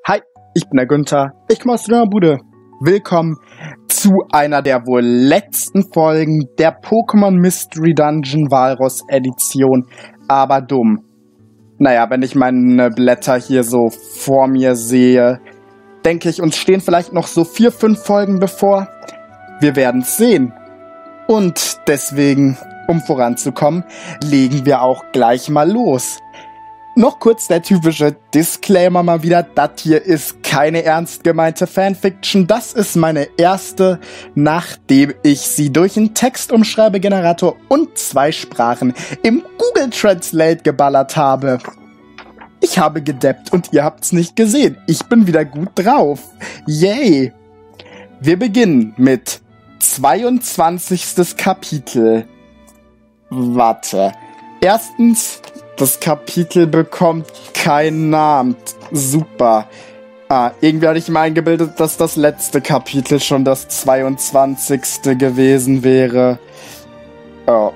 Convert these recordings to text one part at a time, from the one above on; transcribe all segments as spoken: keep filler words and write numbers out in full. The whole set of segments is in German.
Hi, ich bin der Günther, ich komme aus der Bude. Willkommen zu einer der wohl letzten Folgen der Pokémon Mystery Dungeon Walross Edition, aber dumm. Naja, wenn ich meine Blätter hier so vor mir sehe, denke ich, uns stehen vielleicht noch so vier, fünf Folgen bevor. Wir werden's sehen. Und deswegen, um voranzukommen, legen wir auch gleich mal los. Noch kurz der typische Disclaimer mal wieder, das hier ist keine ernst gemeinte Fanfiction, das ist meine erste, nachdem ich sie durch einen Textumschreibegenerator und zwei Sprachen im Google Translate geballert habe. Ich habe gedappt und ihr habt's nicht gesehen, ich bin wieder gut drauf. Yay! Wir beginnen mit zweiundzwanzigstes Kapitel. Warte. Erstens, das Kapitel bekommt keinen Namen. Super. Ah, irgendwie hatte ich mir eingebildet, dass das letzte Kapitel schon das zweiundzwanzigste gewesen wäre. Oh.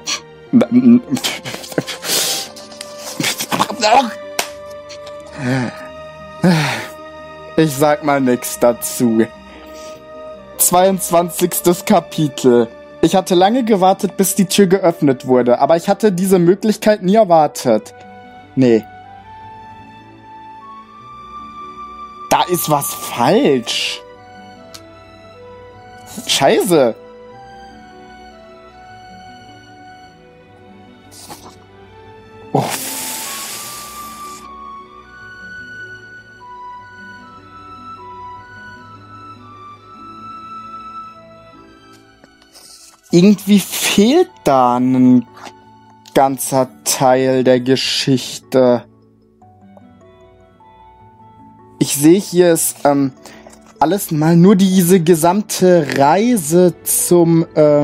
Ich sag mal nix dazu. zweiundzwanzigstes Kapitel. Ich hatte lange gewartet, bis die Tür geöffnet wurde, aber ich hatte diese Möglichkeit nie erwartet. Nee. Da ist was falsch. Scheiße. Uff. Irgendwie fehlt da ein ganzer Teil der Geschichte. Ich sehe hier ist ähm, alles mal nur diese gesamte Reise zum äh,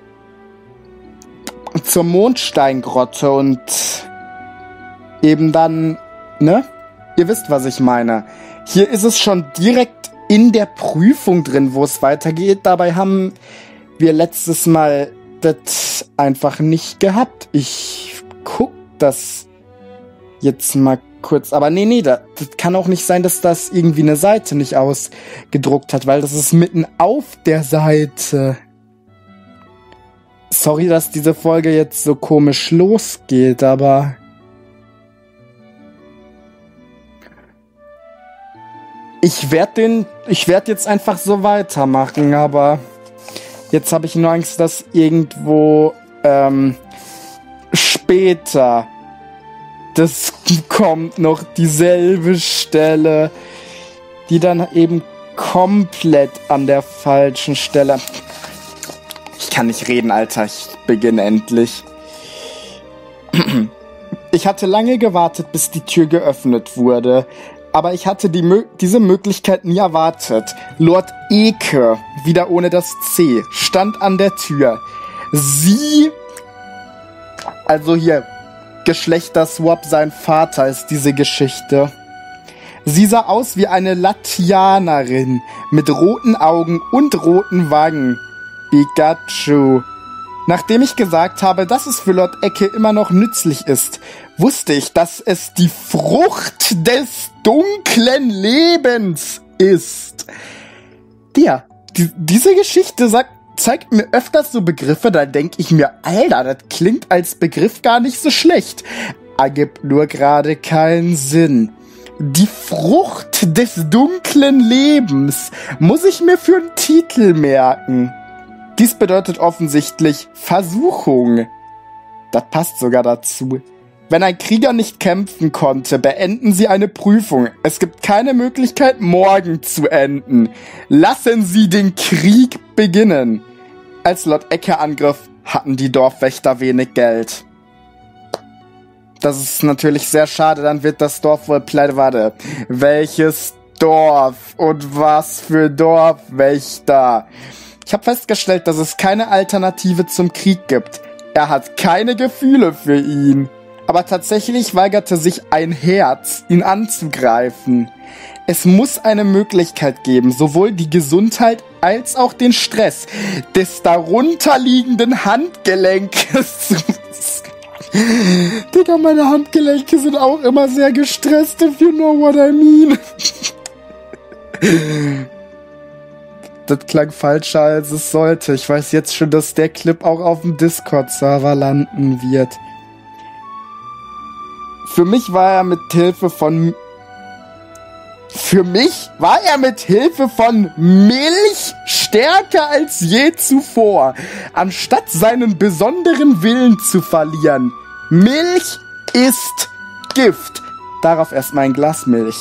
zur Mondsteingrotte und eben dann, ne? Ihr wisst, was ich meine. Hier ist es schon direkt in der Prüfung drin, wo es weitergeht. Dabei haben wir letztes Mal das einfach nicht gehabt. Ich guck das jetzt mal kurz. Aber nee, nee, das, das kann auch nicht sein, dass das irgendwie eine Seite nicht ausgedruckt hat, weil das ist mitten auf der Seite. Sorry, dass diese Folge jetzt so komisch losgeht, aber ich werde den, ich werde jetzt einfach so weitermachen, aber jetzt habe ich nur Angst, dass irgendwo ähm, später das kommt noch dieselbe Stelle, die dann eben komplett an der falschen Stelle. Ich kann nicht reden, Alter. Ich beginne endlich. Ich hatte lange gewartet, bis die Tür geöffnet wurde. Aber ich hatte die Mö- diese Möglichkeit nie erwartet. Lord Eke, wieder ohne das C, stand an der Tür. Sie, also hier, Geschlechterswap, sein Vater ist diese Geschichte. Sie sah aus wie eine Latianerin mit roten Augen und roten Wangen. Pikachu. Nachdem ich gesagt habe, dass es für Lord Eke immer noch nützlich ist, wusste ich, dass es die Frucht des dunklen Lebens ist. Ja, die, diese Geschichte sagt, zeigt mir öfters so Begriffe, da denke ich mir, Alter, das klingt als Begriff gar nicht so schlecht. Ergibt nur gerade keinen Sinn. Die Frucht des dunklen Lebens muss ich mir für einen Titel merken. Dies bedeutet offensichtlich Versuchung. Das passt sogar dazu. Wenn ein Krieger nicht kämpfen konnte, beenden Sie eine Prüfung. Es gibt keine Möglichkeit, morgen zu enden. Lassen Sie den Krieg beginnen. Als Lord Eke angriff, hatten die Dorfwächter wenig Geld. Das ist natürlich sehr schade, dann wird das Dorf wohl pleite. Warte, welches Dorf und was für Dorfwächter? Ich habe festgestellt, dass es keine Alternative zum Krieg gibt. Er hat keine Gefühle für ihn. Aber tatsächlich weigerte sich ein Herz, ihn anzugreifen. Es muss eine Möglichkeit geben, sowohl die Gesundheit als auch den Stress des darunterliegenden Handgelenkes zu... Digga, meine Handgelenke sind auch immer sehr gestresst, if you know what I mean. Das klang falscher, als es sollte. Ich weiß jetzt schon, dass der Clip auch auf dem Discord-Server landen wird. Für mich war er mit Hilfe von... Für mich war er mit Hilfe von Milch stärker als je zuvor, anstatt seinen besonderen Willen zu verlieren. Milch ist Gift. Darauf erstmal ein Glas Milch.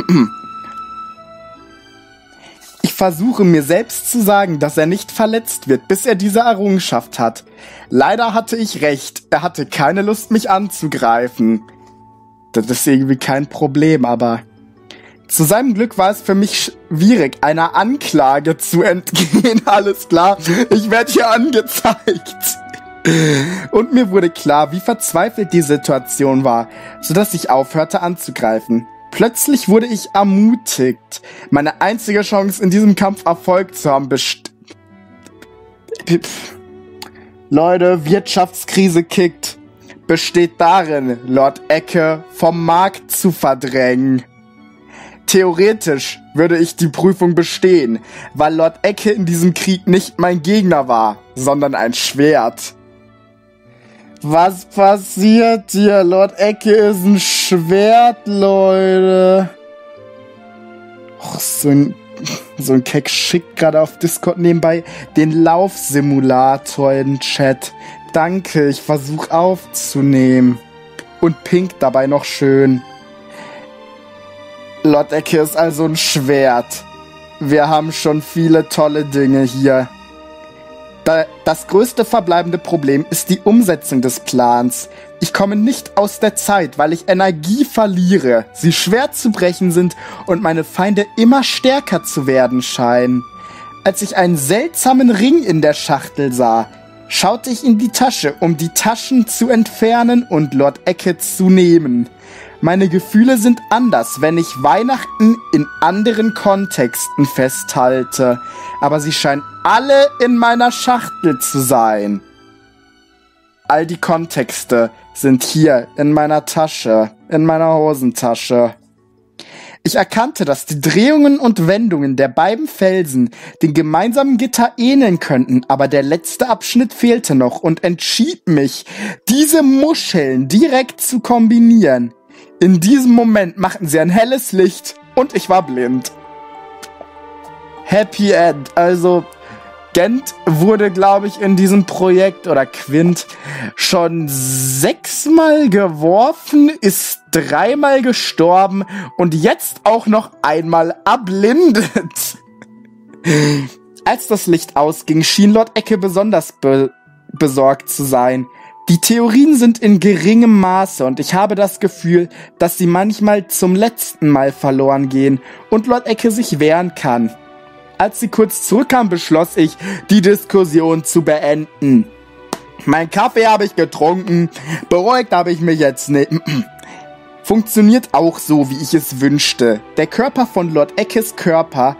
Ich versuche mir selbst zu sagen, dass er nicht verletzt wird, bis er diese Errungenschaft hat. Leider hatte ich recht. Er hatte keine Lust, mich anzugreifen. Das ist irgendwie kein Problem, aber... Zu seinem Glück war es für mich schwierig, einer Anklage zu entgehen. Alles klar, ich werde hier angezeigt. Und mir wurde klar, wie verzweifelt die Situation war, sodass ich aufhörte anzugreifen. Plötzlich wurde ich ermutigt. Meine einzige Chance, in diesem Kampf Erfolg zu haben, best... Leute, Wirtschaftskrise kickt. Besteht darin, Lord Ecke vom Markt zu verdrängen. Theoretisch würde ich die Prüfung bestehen, weil Lord Ecke in diesem Krieg nicht mein Gegner war, sondern ein Schwert. Was passiert hier? Lord Ecke ist ein Schwert, Leute. Och, so ein, so ein Keck schickt gerade auf Discord nebenbei den Laufsimulator in den Chat. Danke, ich versuche aufzunehmen. Und pink dabei noch schön. Lord Ecke ist also ein Schwert. Wir haben schon viele tolle Dinge hier. Da, das größte verbleibende Problem ist die Umsetzung des Plans. Ich komme nicht aus der Zeit, weil ich Energie verliere, sie schwer zu brechen sind und meine Feinde immer stärker zu werden scheinen. Als ich einen seltsamen Ring in der Schachtel sah, schaute ich in die Tasche, um die Taschen zu entfernen und Lord Ecke zu nehmen. Meine Gefühle sind anders, wenn ich Weihnachten in anderen Kontexten festhalte. Aber sie scheinen alle in meiner Schachtel zu sein. All die Kontexte sind hier in meiner Tasche, in meiner Hosentasche. Ich erkannte, dass die Drehungen und Wendungen der beiden Felsen den gemeinsamen Gitter ähneln könnten, aber der letzte Abschnitt fehlte noch und entschied mich, diese Muscheln direkt zu kombinieren. In diesem Moment machten sie ein helles Licht und ich war blind. Happy End. Also, Gent wurde, glaube ich, in diesem Projekt, oder Quint, schon sechsmal geworfen, ist dreimal gestorben und jetzt auch noch einmal erblindet. Als das Licht ausging, schien Lord Ecke besonders be- besorgt zu sein. Die Theorien sind in geringem Maße und ich habe das Gefühl, dass sie manchmal zum letzten Mal verloren gehen und Lord Ecke sich wehren kann. Als sie kurz zurückkam, beschloss ich, die Diskussion zu beenden. Mein Kaffee habe ich getrunken, beruhigt habe ich mich jetzt nicht. Funktioniert auch so, wie ich es wünschte. Der Körper von Lord Eckes Körper...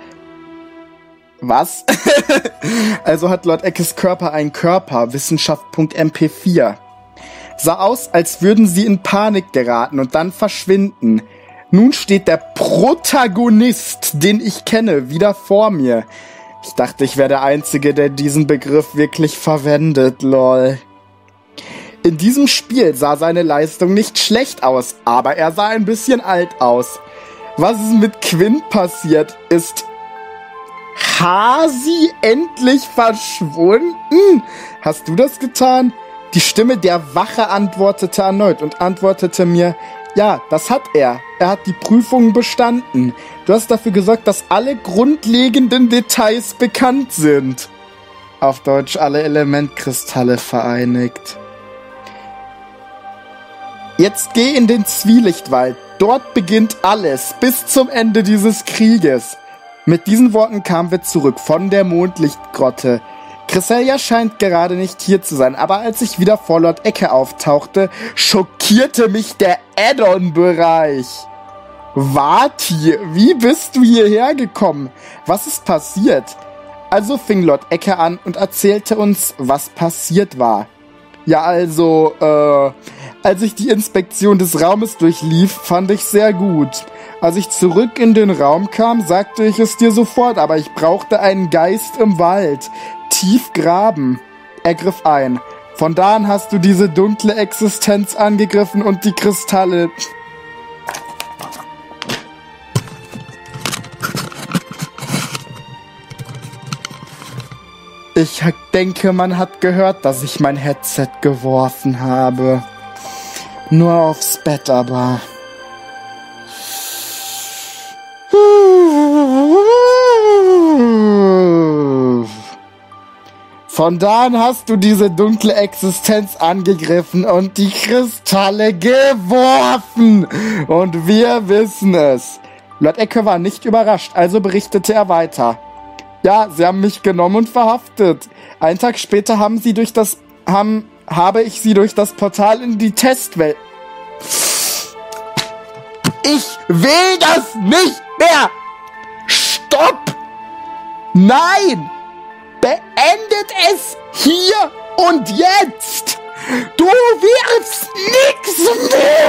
Was? Also hat Lord Eckes Körper einen Körper, Wissenschaft Punkt M P vier. Sah aus, als würden sie in Panik geraten und dann verschwinden. Nun steht der Protagonist, den ich kenne, wieder vor mir. Ich dachte, ich wäre der Einzige, der diesen Begriff wirklich verwendet, lol. In diesem Spiel sah seine Leistung nicht schlecht aus, aber er sah ein bisschen alt aus. Was ist mit Quint passiert, ist... Hasi endlich verschwunden? Hast du das getan? Die Stimme der Wache antwortete erneut und antwortete mir, ja, das hat er. Er hat die Prüfung bestanden. Du hast dafür gesorgt, dass alle grundlegenden Details bekannt sind. Auf Deutsch alle Elementkristalle vereinigt. Jetzt geh in den Zwielichtwald. Dort beginnt alles bis zum Ende dieses Krieges. Mit diesen Worten kamen wir zurück von der Mondlichtgrotte. Cresselia scheint gerade nicht hier zu sein, aber als ich wieder vor Lord Ecke auftauchte, schockierte mich der Add-on-Bereich. Vati, wie bist du hierher gekommen? Was ist passiert? Also fing Lord Ecke an und erzählte uns, was passiert war. Ja, also, äh, als ich die Inspektion des Raumes durchlief, fand ich sehr gut. Als ich zurück in den Raum kam, sagte ich es dir sofort, aber ich brauchte einen Geist im Wald. Tief graben. Er griff ein. Von da an hast du diese dunkle Existenz angegriffen und die Kristalle... Ich denke, man hat gehört, dass ich mein Headset geworfen habe. Nur aufs Bett aber. Von da an hast du diese dunkle Existenz angegriffen und die Kristalle geworfen. Und wir wissen es. Lord Ecke war nicht überrascht, also berichtete er weiter. Ja, sie haben mich genommen und verhaftet. Einen Tag später haben sie durch das, haben, habe ich sie durch das Portal in die Testwelt. Ich will das nicht mehr! Stopp! Nein! Beendet es hier und jetzt! Du wirst nix mehr!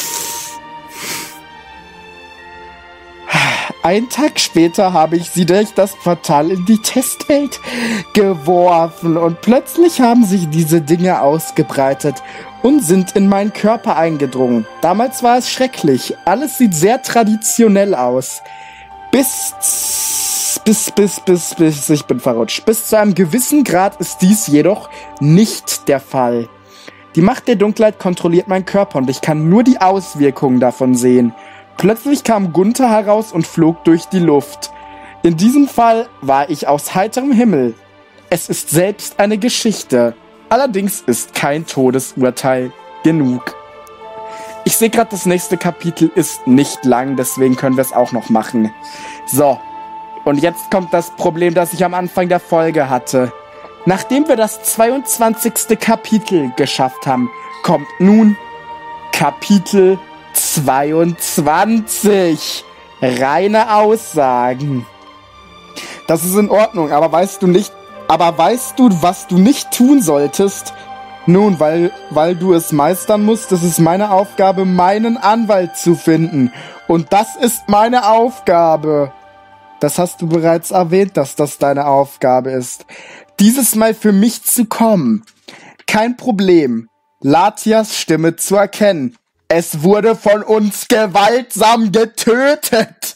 Einen Tag später habe ich sie durch das Portal in die Testwelt geworfen und plötzlich haben sich diese Dinge ausgebreitet und sind in meinen Körper eingedrungen. Damals war es schrecklich. Alles sieht sehr traditionell aus. Bis, bis, bis, bis, bis, ich bin verrutscht. Bis zu einem gewissen Grad ist dies jedoch nicht der Fall. Die Macht der Dunkelheit kontrolliert meinen Körper und ich kann nur die Auswirkungen davon sehen. Plötzlich kam Gunther heraus und flog durch die Luft. In diesem Fall war ich aus heiterem Himmel. Es ist selbst eine Geschichte. Allerdings ist kein Todesurteil genug. Ich sehe gerade, das nächste Kapitel ist nicht lang, deswegen können wir es auch noch machen. So, und jetzt kommt das Problem, das ich am Anfang der Folge hatte. Nachdem wir das zweiundzwanzigste Kapitel geschafft haben, kommt nun Kapitel zweiundzwanzig. Reine Aussagen. Das ist in Ordnung, aber weißt du nicht, aber weißt du, was du nicht tun solltest? Nun, weil, weil du es meistern musst, ist es meine Aufgabe, meinen Anwalt zu finden. Und das ist meine Aufgabe. Das hast du bereits erwähnt, dass das deine Aufgabe ist. Dieses Mal für mich zu kommen. Kein Problem. Latias Stimme zu erkennen. Es wurde von uns gewaltsam getötet.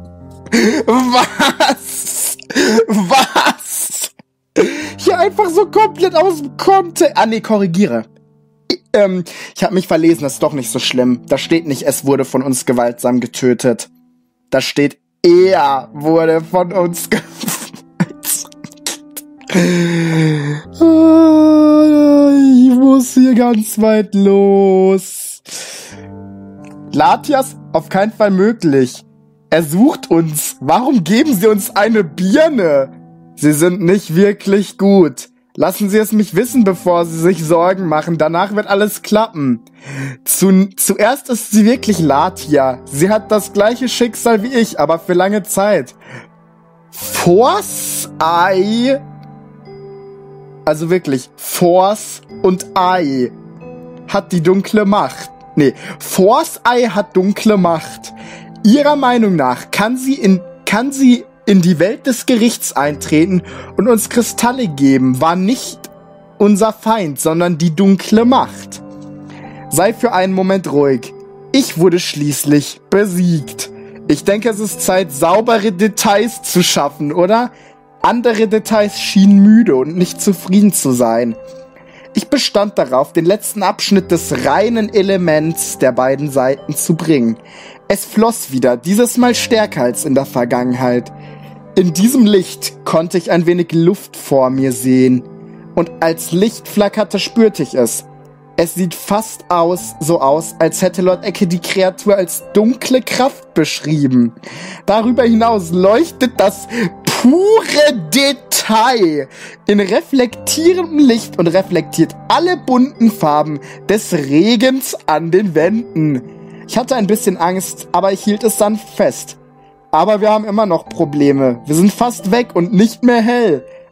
Was? Was? Hier einfach so komplett aus dem Kontext. Ah, nee, korrigiere. Ich, ähm, ich habe mich verlesen, das ist doch nicht so schlimm. Da steht nicht, es wurde von uns gewaltsam getötet. Da steht, er wurde von uns gewaltsam getötet. Ich muss hier ganz weit los. Latias, auf keinen Fall möglich. Er sucht uns. Warum geben Sie uns eine Birne? Sie sind nicht wirklich gut. Lassen Sie es mich wissen, bevor Sie sich Sorgen machen. Danach wird alles klappen. Zu, zuerst ist sie wirklich Latia. Sie hat das gleiche Schicksal wie ich, aber für lange Zeit. Force Eye. Also wirklich, Force und Eye hat die dunkle Macht. Nee, Force Eye hat dunkle Macht. Ihrer Meinung nach kann sie in, kann sie in die Welt des Gerichts eintreten und uns Kristalle geben, war nicht unser Feind, sondern die dunkle Macht. Sei für einen Moment ruhig. Ich wurde schließlich besiegt. Ich denke, es ist Zeit, saubere Details zu schaffen, oder? Andere Details schienen müde und nicht zufrieden zu sein. Ich bestand darauf, den letzten Abschnitt des reinen Elements der beiden Seiten zu bringen. Es floss wieder, dieses Mal stärker als in der Vergangenheit. In diesem Licht konnte ich ein wenig Luft vor mir sehen. Und als Licht flackerte, spürte ich es. Es sieht fast aus, so aus, als hätte Lord Ecke die Kreatur als dunkle Kraft beschrieben. Darüber hinaus leuchtet das pure Detail in reflektierendem Licht und reflektiert alle bunten Farben des Regens an den Wänden. Ich hatte ein bisschen Angst, aber ich hielt es sanft fest. Aber wir haben immer noch Probleme. Wir sind fast weg und nicht mehr hell.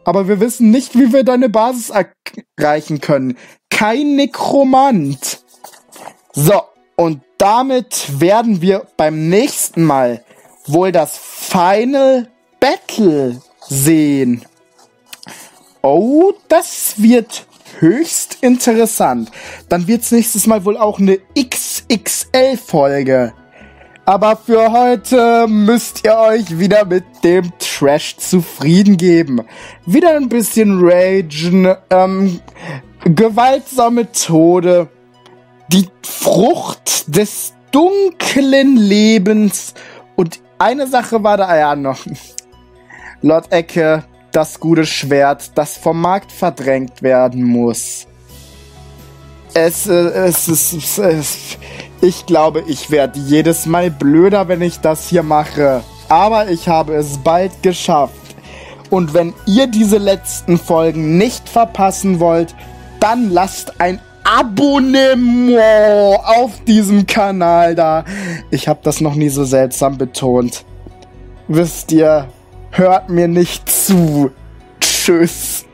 Aber wir wissen nicht, wie wir deine Basis erreichen können. Kein Nekromant. So, und damit werden wir beim nächsten Mal wohl das Final Battle sehen. Oh, das wird höchst interessant. Dann wird's nächstes Mal wohl auch eine X X L-Folge. Aber für heute müsst ihr euch wieder mit dem Trash zufrieden geben. Wieder ein bisschen Ragen, ähm, gewaltsame Tode, die Frucht des dunklen Lebens. Und eine Sache war da ja noch. Lord Ecke, das gute Schwert, das vom Markt verdrängt werden muss. Es, äh, es ist... Es, es, ich glaube, ich werde jedes Mal blöder, wenn ich das hier mache. Aber ich habe es bald geschafft. Und wenn ihr diese letzten Folgen nicht verpassen wollt, dann lasst ein Abonnement auf diesem Kanal da. Ich habe das noch nie so seltsam betont. Wisst ihr, hört mir nicht zu. Tschüss.